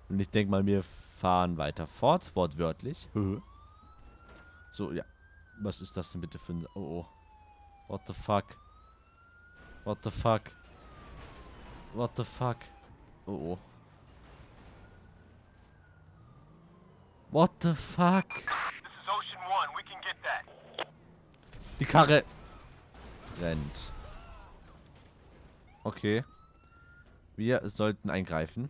Und ich denke mal, wir fahren weiter fort, wortwörtlich. So, ja. Was ist das denn bitte für ein... Oh, oh. What the fuck? What the fuck? What the fuck? Oh, oh. What the fuck? Die Karre rennt. Okay. Wir sollten eingreifen.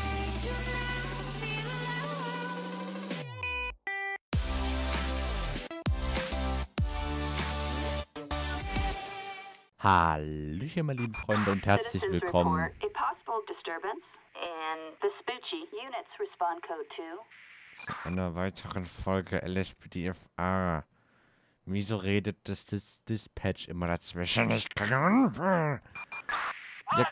Hallöchen, meine lieben Freunde, und herzlich willkommen zu einer weiteren Folge LSPDFA. Wieso redet das Dispatch immer dazwischen? Ich kann... Ja.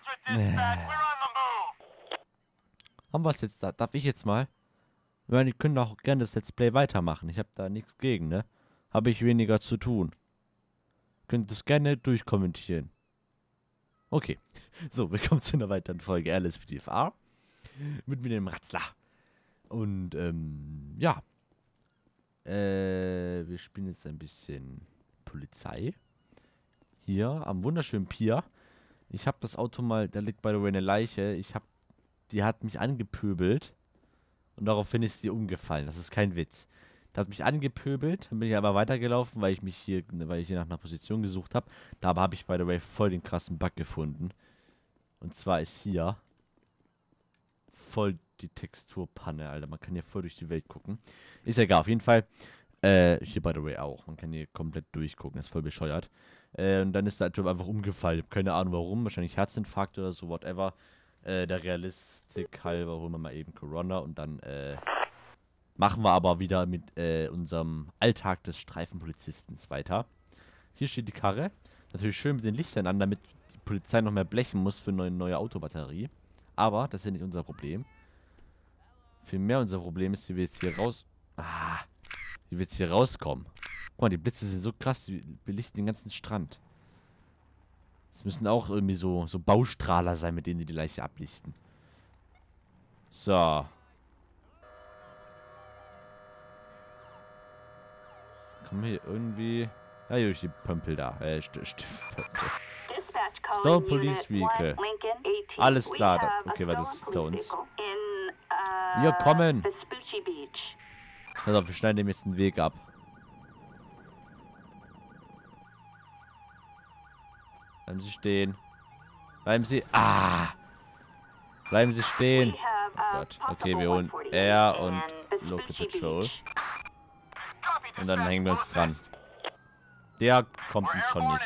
Haben wir es jetzt da? Darf ich jetzt mal? Ich meine, die können auch gerne das Let's Play weitermachen. Ich habe da nichts gegen, ne? Habe ich weniger zu tun. Könnt das gerne durchkommentieren. Okay. So, willkommen zu einer weiteren Folge LSPDFA. Mit mir dem Ratzler. Und, ja. Wir spielen jetzt ein bisschen Polizei. Hier am wunderschönen Pier. Ich habe das Auto mal, da liegt by the way eine Leiche. Die hat mich angepöbelt. Und daraufhin ist sie umgefallen. Das ist kein Witz. Da hat mich angepöbelt, dann bin ich aber weitergelaufen, weil ich hier nach einer Position gesucht habe. Da habe ich, by the way, voll den krassen Bug gefunden. Und zwar ist hier voll die Texturpanne, Alter. Man kann hier voll durch die Welt gucken. Ist ja egal, auf jeden Fall. Hier, by the way, auch. Man kann hier komplett durchgucken, ist voll bescheuert. Und dann ist der Typ einfach umgefallen. Ich habe keine Ahnung warum, wahrscheinlich Herzinfarkt oder so, whatever. Der Realistik halber holen wir mal eben Corona und dann, machen wir aber wieder mit unserem Alltag des Streifenpolizisten weiter. Hier steht die Karre. Natürlich schön mit den Lichtern an, damit die Polizei noch mehr blechen muss für eine neue Autobatterie. Aber das ist ja nicht unser Problem. Vielmehr unser Problem ist, wie wir jetzt hier wie wir jetzt hier rauskommen. Guck mal, die Blitze sind so krass, die belichten den ganzen Strand. Das müssen auch irgendwie so Baustrahler sein, mit denen die Leiche ablichten. So. Kommen wir hier irgendwie... Ja, hier durch die Pömpel da. Stiftpömpel. Stone Police Vehicle. Alles klar. Okay, weil das ist hinter uns. Wir kommen. Also, wir schneiden dem jetzt den Weg ab. Bleiben Sie stehen. Bleiben Sie... Bleiben Sie stehen. Oh Gott. Okay, wir holen Air und Local Patrol. Und dann hängen wir uns dran. Der kommt uns schon nicht.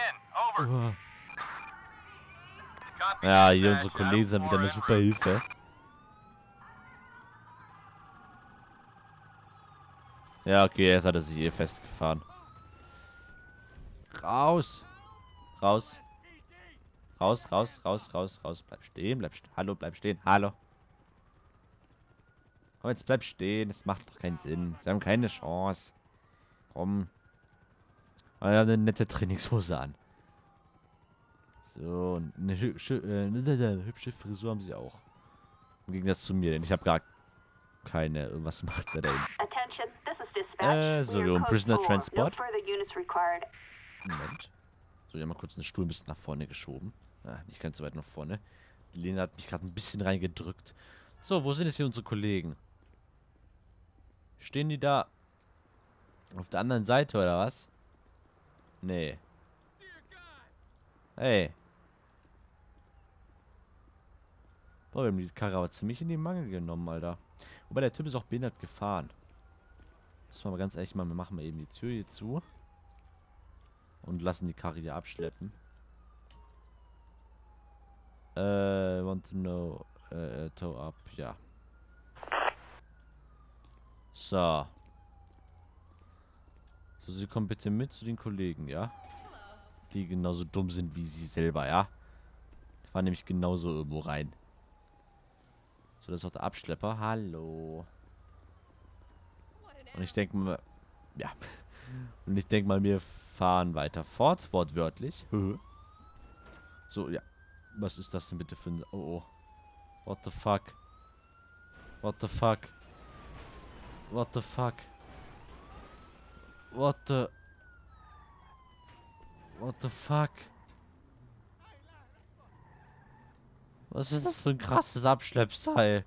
Ja, hier unsere Kollegen sind wieder eine super Hilfe. Ja, okay, jetzt hat er sich hier festgefahren. Raus! Raus! Raus, raus, raus, raus, raus. Bleib stehen, bleib stehen. Hallo, bleib stehen. Hallo. Komm, jetzt bleib stehen. Das macht doch keinen Sinn. Sie haben keine Chance. Komm. Aber wir haben eine nette Trainingshose an. So, eine hübsche Frisur haben sie auch. Im Gegensatz zu mir, denn ich habe gar keine. Was macht der da eben? So, wir haben Prisoner Transport. Moment. So, ich habe mal kurz einen Stuhl ein bisschen nach vorne geschoben. Nicht ganz so weit nach vorne. Die Lena hat mich gerade ein bisschen reingedrückt. So, wo sind jetzt hier unsere Kollegen? Stehen die da auf der anderen Seite, oder was? Nee. Hey. Boah, wir haben die Karre aber ziemlich in die Mangel genommen, Alter. Wobei, der Typ ist auch behindert gefahren. Müssen wir mal ganz ehrlich machen, wir machen mal eben die Tür hier zu. Und lassen die Karre hier abschleppen. Want to know, tow up, ja. So. So, Sie kommen bitte mit zu den Kollegen, ja? Die genauso dumm sind wie Sie selber, ja? Die fahren nämlich genauso irgendwo rein. So, das ist auch der Abschlepper. Hallo. Und ich denke mal... Ja. Und ich denke mal, wir fahren weiter fort, wortwörtlich. So, ja. Was ist das denn bitte für ein... Oh, oh. What the fuck? What the fuck? What the fuck? What the fuck? Was ist das für ein krasses Abschleppseil?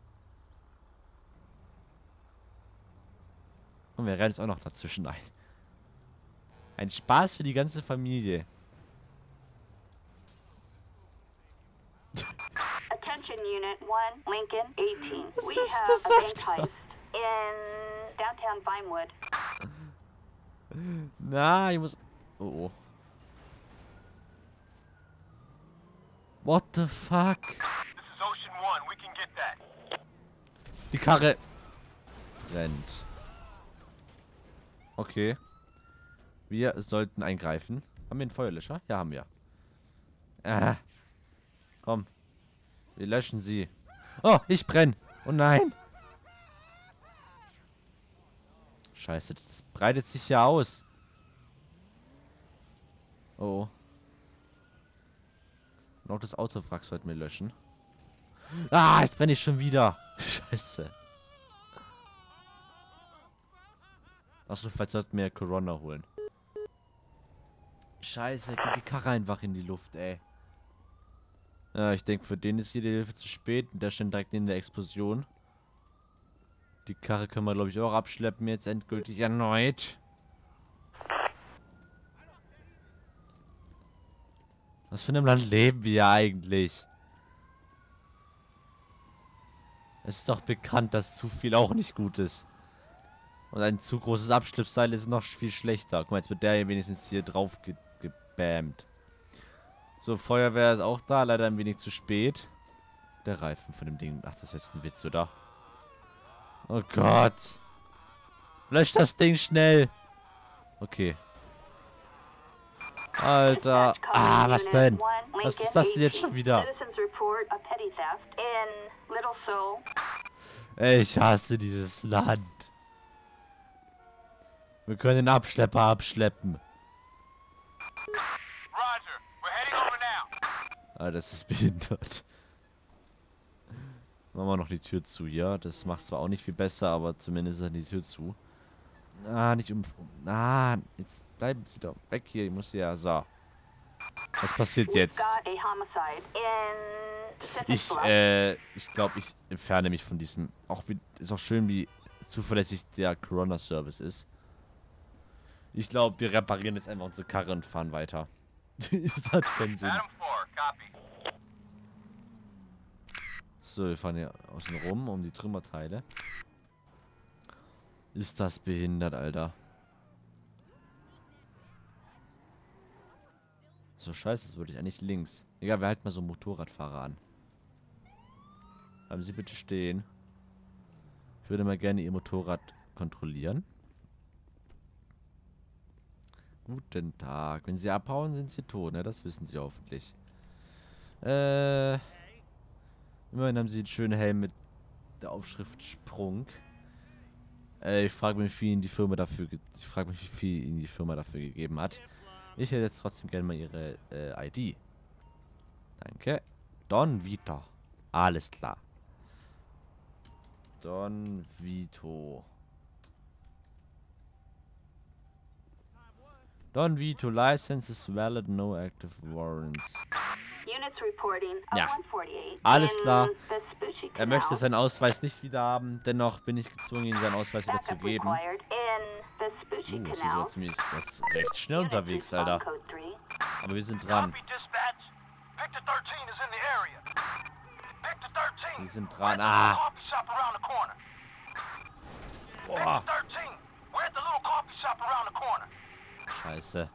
Und wir rennen jetzt auch noch dazwischen ein. Ein Spaß für die ganze Familie. Attention Unit 1, Lincoln 18. Was We ist have das, a bank Alter? heist in downtown Vinewood. Na, ich muss... Oh, oh. What the fuck? This is Ocean One. We can get that. Die Karre brennt. Okay. Wir sollten eingreifen. Haben wir einen Feuerlöscher? Ja, haben wir. Komm. Wir löschen sie. Oh, ich brenne. Oh nein. Scheiße, das breitet sich ja aus. Oh. Noch das Autowrack sollten wir löschen. Ah, jetzt brenne ich schon wieder. Scheiße. Achso, vielleicht sollten wir Corona holen. Scheiße, geht die Karre einfach in die Luft, ey. Ja, ich denke, für den ist jede Hilfe zu spät. Und der steht direkt in der Explosion. Die Karre können wir, glaube ich, auch abschleppen jetzt endgültig erneut. Was für einem Land leben wir eigentlich? Es ist doch bekannt, dass zu viel auch nicht gut ist. Und ein zu großes Abschleppseil ist noch viel schlechter. Guck mal, jetzt wird der hier wenigstens hier drauf gebammt. So, Feuerwehr ist auch da. Leider ein wenig zu spät. Der Reifen von dem Ding. Ach, das ist jetzt ein Witz, oder? Oh Gott. Lösch das Ding schnell. Okay. Alter. Ah, was denn? Was ist das denn jetzt schon wieder? Ey, ich hasse dieses Land. Wir können den Abschlepper abschleppen. Roger. We're heading over now. Ah, das ist behindert. Machen wir noch die Tür zu, ja. Das macht zwar auch nicht viel besser, aber zumindest ist die Tür zu. Ah, nicht Ah, jetzt bleiben Sie doch weg hier. Ich muss ja... So. Was passiert jetzt? Ich glaube, ich entferne mich von diesem... Ist auch schön, wie zuverlässig der Corona-Service ist. Ich glaube, wir reparieren jetzt einfach unsere Karre und fahren weiter. Das hat keinen Sinn. Adam 4, copy. So, wir fahren hier außen rum um die Trümmerteile. Ist das behindert, Alter. So scheiße, das würde ich eigentlich links. Egal, wir halten mal so einen Motorradfahrer an. Bleiben Sie bitte stehen. Ich würde mal gerne Ihr Motorrad kontrollieren. Guten Tag. Wenn Sie abhauen, sind Sie tot, ne? Das wissen Sie hoffentlich. Immerhin haben Sie einen schönen Helm mit der Aufschrift Sprung. Ich frage mich, wie viel Ihnen die Firma dafür gegeben hat. Ich hätte jetzt trotzdem gerne mal Ihre ID. Danke. Don Vito. Alles klar. Don Vito. Don Vito, license is valid, no active warrants. Ja, alles klar. Er möchte seinen Ausweis nicht wieder haben, dennoch bin ich gezwungen, ihm seinen Ausweis wieder zu geben. Das ist so ziemlich, das ist recht schnell unterwegs, Alter. Aber wir sind dran. Wir sind dran. Ah! Boah! Scheiße.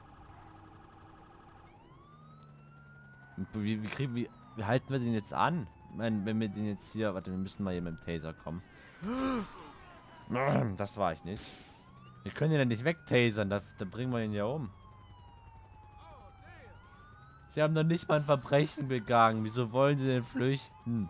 Wie halten wir den jetzt an? Ich meine, wenn wir den jetzt hier... Warte, wir müssen mal hier mit dem Taser kommen. Das war ich nicht. Wir können ihn ja nicht wegtasern, da bringen wir ihn ja um. Sie haben noch nicht mal ein Verbrechen begangen. Wieso wollen sie denn flüchten?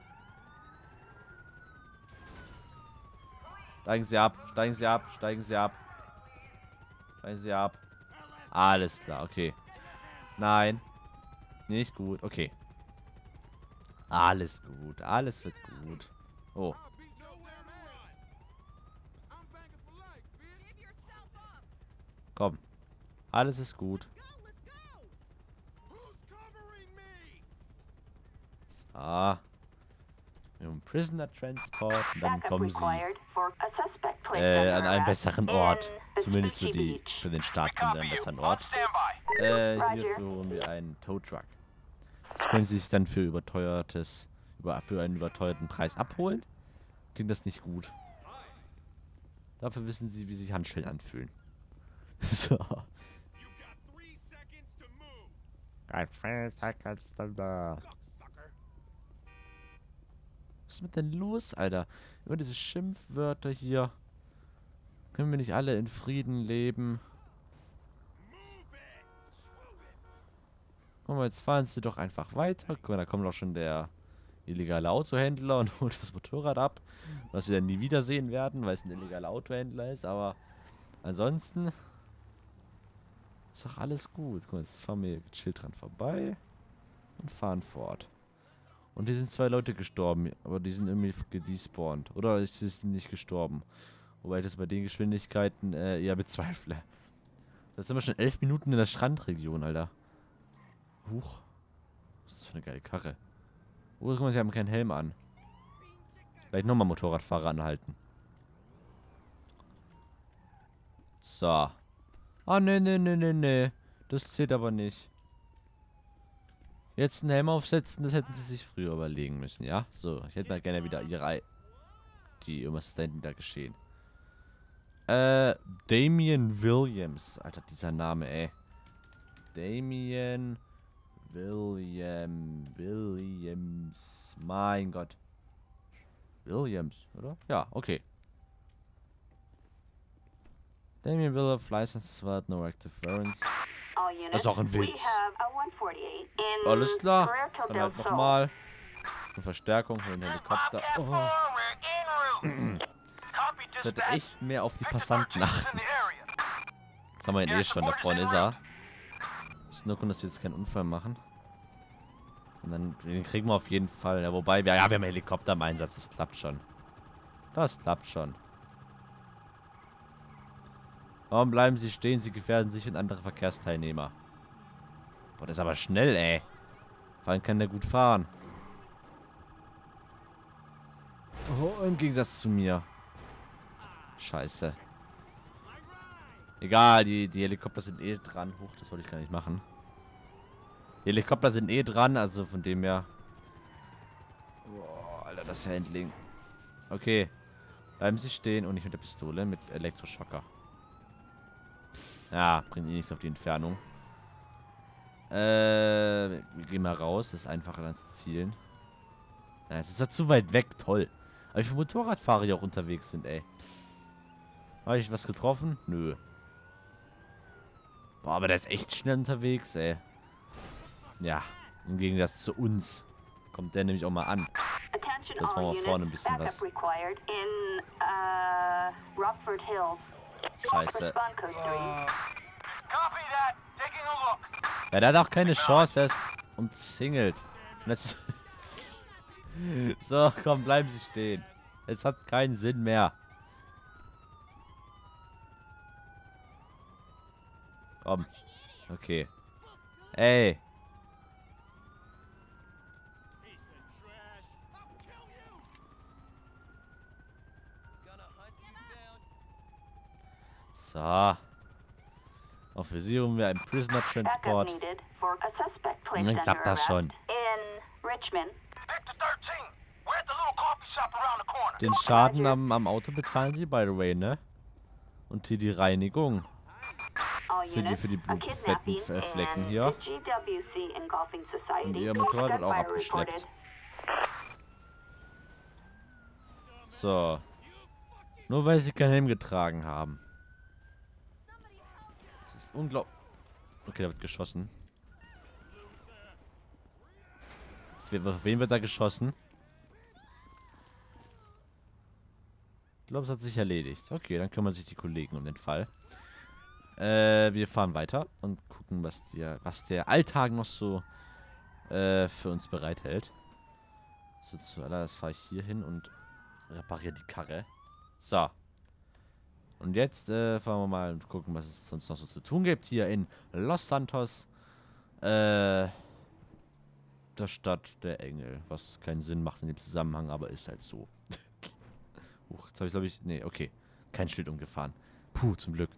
Steigen Sie ab, steigen Sie ab, steigen Sie ab. Steigen Sie ab. Alles klar, okay. Nein. Nicht gut, okay. Alles gut, alles wird gut. Oh. Komm. Alles ist gut. Ah. Prisoner Transport. Und dann Backup kommen sie required for a suspect placed an under einen arrest besseren Ort. in Zumindest für Vespucci die, Beach. für den Start We an copy einem you. besseren On Ort. standby. Hierfür holen wir einen Tow Truck. Das können sie sich dann für für einen überteuerten Preis abholen. Klingt das nicht gut. Dafür wissen sie, wie sich Handschellen anfühlen. So. Was ist mit denn los, Alter? Über diese Schimpfwörter hier. Können wir nicht alle in Frieden leben? Guck mal, jetzt fahren sie doch einfach weiter. Guck mal, da kommt doch schon der illegale Autohändler und holt das Motorrad ab. Was wir dann nie wiedersehen werden, weil es ein illegaler Autohändler ist. Aber ansonsten ist doch alles gut. Guck mal, jetzt fahren wir gechillt dran vorbei und fahren fort. Und hier sind 2 Leute gestorben, aber die sind irgendwie gedespawnt. Oder sie sind nicht gestorben. Wobei ich das bei den Geschwindigkeiten eher bezweifle. Jetzt sind wir schon 11 Minuten in der Strandregion, Alter. Huch. Was ist das für eine geile Karre? Oh, guck mal, sie haben keinen Helm an. Vielleicht nochmal Motorradfahrer anhalten. So. Ah, nee. Das zählt aber nicht. Jetzt einen Helm aufsetzen, das hätten sie sich früher überlegen müssen, ja? So, ich hätte mal gerne wieder irgendwas ist da hinten da geschehen. Damien Williams. Alter, dieser Name, ey. Damien Williams. Mein Gott. Williams, oder? Ja, okay. Damien Williams, License Wert, no active warrants. All Das units, ist doch ein we Witz. have a 148 in Alles klar. Puerto Dann del halt Sol. nochmal. Eine Verstärkung für den Helikopter. Bobcat 4, Oh. we're en route. Copy, Ich sollte dispatch. echt mehr auf die Active Passanten emergencies achten. in the area. Das haben wir ihn eh schon. Da vorne ist er. Ist nur gut, dass wir jetzt keinen Unfall machen. Und dann den kriegen wir auf jeden Fall. Ja, wobei, wir haben Helikopter im Einsatz. Das klappt schon. Das klappt schon. Warum bleiben Sie stehen? Sie gefährden sich und andere Verkehrsteilnehmer. Boah, das ist aber schnell, ey. Vor allem kann der gut fahren. Oh, im Gegensatz zu mir. Scheiße. Egal, die Helikopter sind eh dran. Huch, das wollte ich gar nicht machen. Die Helikopter sind eh dran, also von dem her. Boah, Alter, das Handling. Okay. Bleiben Sie stehen und nicht mit der Pistole, mit Elektroschocker. Ja, bringt eh nichts auf die Entfernung. Wir gehen mal raus, das ist einfacher dann zu zielen. Ja, es ist ja zu weit weg, toll. Aber wie viele Motorradfahrer hier auch unterwegs sind, ey. Habe ich was getroffen? Nö. Boah, aber der ist echt schnell unterwegs, ey. Ja, im Gegensatz zu uns. Kommt der nämlich auch mal an. Attention Jetzt machen all wir vorne ein units, bisschen backup was. required in Rockford Hills. Scheiße. Respond code 3. Copy that. Taking a look. Ja, der hat auch keine Chance, er ist umzingelt. Und das so, komm, bleiben Sie stehen. Es hat keinen Sinn mehr. Komm. Okay. Ey. So. Auch für sie holen wir einen Prisoner Backup Transport. needed for a suspect placed Dann under klappt das arrest schon. in Richmond. Victor 13. We're at the little coffee shop around the corner. Den Schaden am Auto bezahlen sie, by the way, ne? Und hier die Reinigung. All Für die- units, für die a Blutflecken- kidnapping Flecken in hier. the GWC in Golfing Society. Und ihr Motorrad wird auch Gunfire abgeschleppt. reported. So. Nur weil sie keinen Helm getragen haben. Das ist unglaublich. Okay, da wird geschossen. Auf wen wird da geschossen? Ich glaube, es hat sich erledigt. Okay, dann kümmern sich die Kollegen um den Fall. Wir fahren weiter und gucken, was der Alltag noch so für uns bereithält. So, zuallererst fahre ich hier hin und repariere die Karre. So. Und jetzt fahren wir mal und gucken, was es sonst noch so zu tun gibt. Hier in Los Santos. Der Stadt der Engel. Was keinen Sinn macht in dem Zusammenhang, aber ist halt so. Jetzt habe ich, glaube ich... Nee, okay. Kein Schild umgefahren. Puh, zum Glück.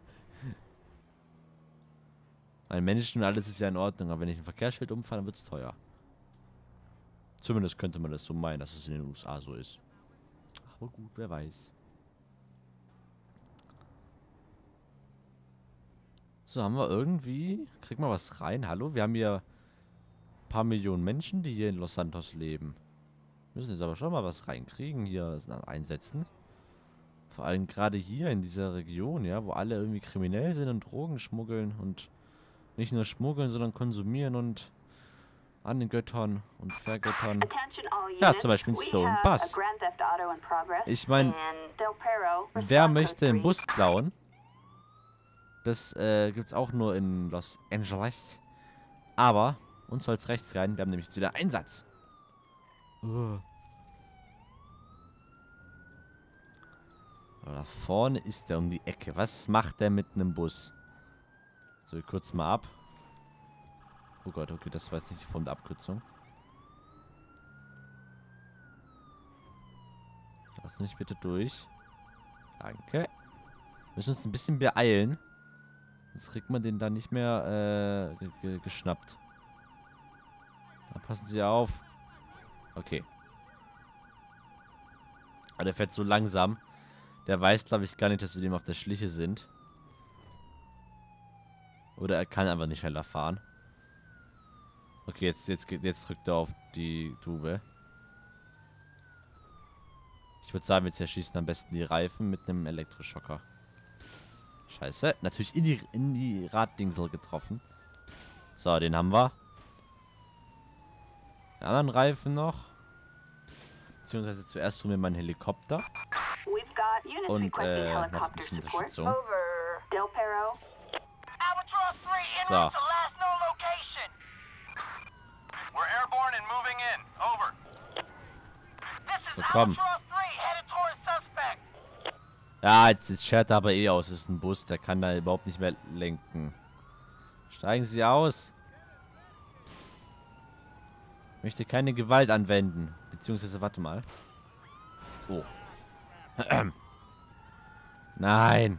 Ein Menschen und alles ist ja in Ordnung, aber wenn ich ein Verkehrsschild umfahre, dann wird es teuer. Zumindest könnte man das so meinen, dass es in den USA so ist. Aber gut, wer weiß. So, haben wir irgendwie... Krieg mal was rein. Hallo? Wir haben hier ein paar Millionen Menschen, die hier in Los Santos leben. Müssen jetzt aber schon mal was reinkriegen, hier einsetzen. Vor allem gerade hier in dieser Region, ja, wo alle irgendwie kriminell sind und Drogen schmuggeln und nicht nur schmuggeln, sondern konsumieren und an den Göttern und Vergöttern. Attention all Ja, units. zum Beispiel We Stolen have a Bus. Grand Theft Auto in progress. Ich meine, And Del Perro, wer Response möchte den 3. Bus klauen? Das gibt's auch nur in Los Angeles. Aber uns soll's rechts rein. Wir haben nämlich jetzt wieder Einsatz. Da vorne ist der um die Ecke. Was macht der mit einem Bus? So, ich kurz mal ab. Oh Gott, okay, das war jetzt nicht die Form der Abkürzung. Lass mich bitte durch. Danke. Wir müssen uns ein bisschen beeilen. Sonst kriegt man den dann nicht mehr geschnappt. Da passen Sie auf. Okay. Aber der fährt so langsam. Der weiß, glaube ich, gar nicht, dass wir dem auf der Schliche sind. Oder er kann einfach nicht schneller fahren. Okay, jetzt drückt er auf die Tube. Ich würde sagen, wir zerschießen am besten die Reifen mit einem Elektroschocker. Scheiße. Natürlich in die Raddingsel getroffen. So, den haben wir. Den anderen Reifen noch. Beziehungsweise zuerst holen wir meinen Helikopter. We've got units Und requesting noch ein helicopter bisschen support. Unterstützung. Over. Del Perro. Albatross 3 en So. route to last known location. We're airborne and moving in. Over. This is So, komm. Albatross 3 headed towards suspect. Ja, jetzt schert er aber eh aus. Es ist ein Bus, der kann da überhaupt nicht mehr lenken. Steigen Sie aus. Ich möchte keine Gewalt anwenden. Beziehungsweise, warte mal. Oh. Nein.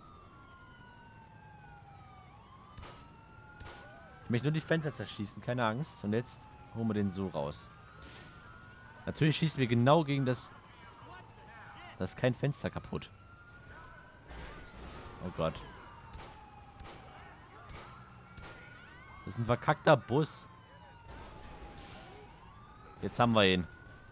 Ich möchte nur die Fenster zerschießen, keine Angst. Und jetzt holen wir den so raus. Natürlich schießen wir genau gegen das... Da ist kein Fenster kaputt. Oh Gott. Das ist ein verkackter Bus. Jetzt haben wir ihn.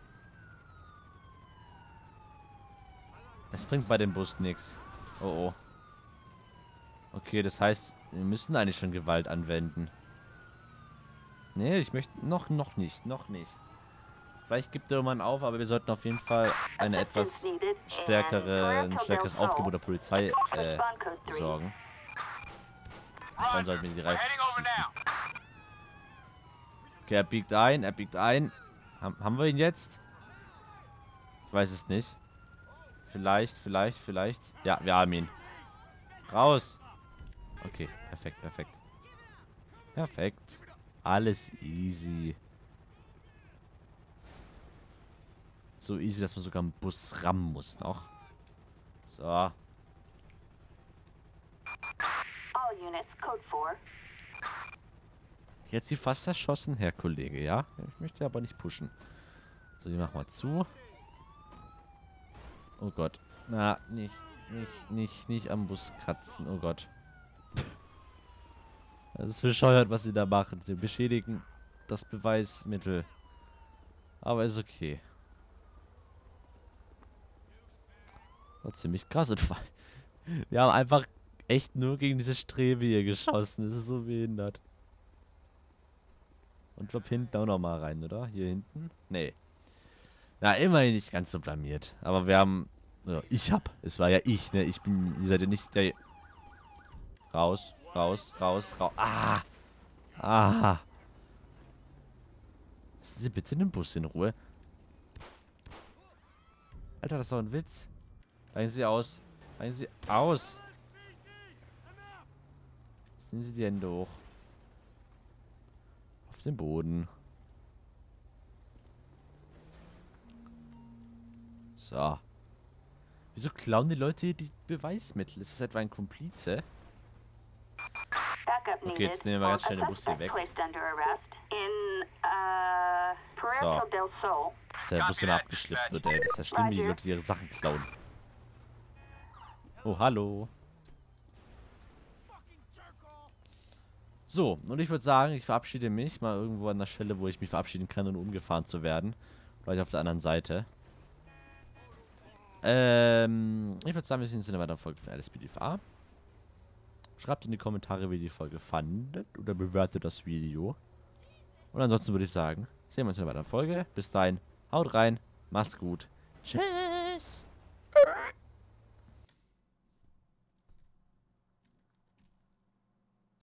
Es bringt bei dem Bus nichts. Oh oh. Okay, das heißt, wir müssen eigentlich schon Gewalt anwenden. Nee, ich möchte... Noch nicht. Noch nicht. Vielleicht gibt der Mann auf, aber wir sollten auf jeden Fall ein etwas ein stärkeres Aufgebot der Polizei besorgen. Dann sollten wir die Reifen Heading over schießen. now. Okay, er biegt ein. Haben wir ihn jetzt? Ich weiß es nicht. Vielleicht. Ja, wir haben ihn. Raus. Okay, perfekt. Alles easy. So easy, dass man sogar einen Bus rammen muss noch. So. All units, code 4. Jetzt sie fast erschossen, Herr Kollege, ja? Ich möchte aber nicht pushen. So, die machen wir zu. Oh Gott. Na, nicht am Bus kratzen. Oh Gott. Das ist bescheuert, was sie da machen. Sie beschädigen das Beweismittel. Aber ist okay. War ziemlich krass. Und wir haben einfach echt nur gegen diese Strebe hier geschossen. Das ist so behindert. Und glaub hinten auch noch mal rein, oder? Hier hinten? Nee. Na, immerhin nicht ganz so blamiert. Aber wir haben... Ja, es war ja ich, ne? Ihr seid ja nicht der... Raus. Ah! Lassen Sie bitte den Bus in Ruhe. Alter, das ist doch ein Witz. Steigen Sie aus. Steigen Sie aus. Was nehmen Sie die Hände hoch? Auf den Boden. So. Wieso klauen die Leute hier die Beweismittel? Ist das etwa ein Komplize? Backup Okay, needed. jetzt nehmen wir ganz schnell den A Bus hier suspect weg. placed under arrest in Puerto So. del Sol. Dass der Bus immer abgeschleppt wird, ey. Das ist ja schlimm, wie die Leute ihre Sachen klauen. Oh, hallo. So, und ich würde sagen, ich verabschiede mich mal irgendwo an der Stelle, wo ich mich verabschieden kann, ohne umgefahren zu werden. Vielleicht auf der anderen Seite. Ich würde sagen, wir sehen uns in der weiteren Folge von LSPDFA. Schreibt in die Kommentare, wie ihr die Folge fandet oder bewertet das Video. Und ansonsten würde ich sagen, sehen wir uns in der weiteren Folge. Bis dahin, haut rein, macht's gut. Tschüss.